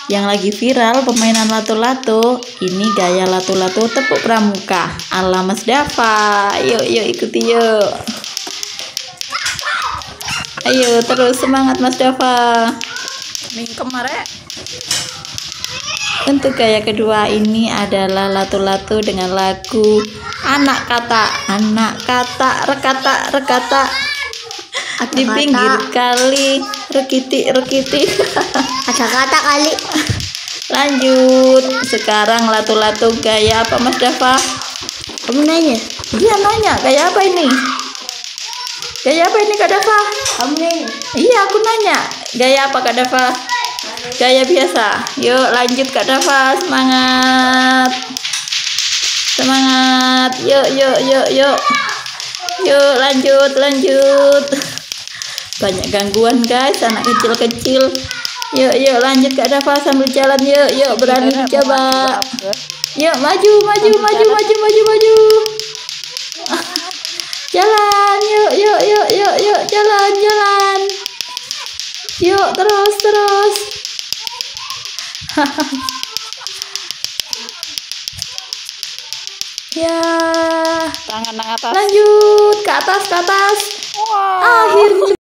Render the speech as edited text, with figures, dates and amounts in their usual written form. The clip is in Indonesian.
Yang lagi viral permainan lato-lato. Ini gaya lato-lato tepuk pramuka ala Mas Dava. Yuk ikuti yuk. Ayo terus semangat Mas Dava. Mingkem arek. Untuk gaya kedua ini adalah lato-lato dengan lagu anak kata rekata di pinggir kali rekiti Ada kata kali. Lanjut, sekarang lato-lato gaya apa Mas Dava? Kamu nanya. Iya nanya, gaya apa ini? Gaya apa ini Kak Dava? Kamu nanya. Iya aku nanya, gaya apa Kak Dava? Gaya biasa. Yuk lanjut Kak Dava, semangat. Semangat. Yuk. Yuk lanjut. Banyak gangguan guys, anak kecil. Yuk lanjut Kak Dava sambil jalan. Yuk berani dicoba. Yuk maju. Jalan. Yuk jalan. Yuk terus. Ya. Tangan atas. Lanjut ke atas. Wow. Akhirnya